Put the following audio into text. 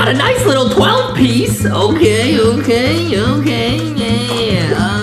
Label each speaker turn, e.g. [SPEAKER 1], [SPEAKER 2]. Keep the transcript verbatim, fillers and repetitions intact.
[SPEAKER 1] a nice little twelve piece. Okay, okay, okay, yeah.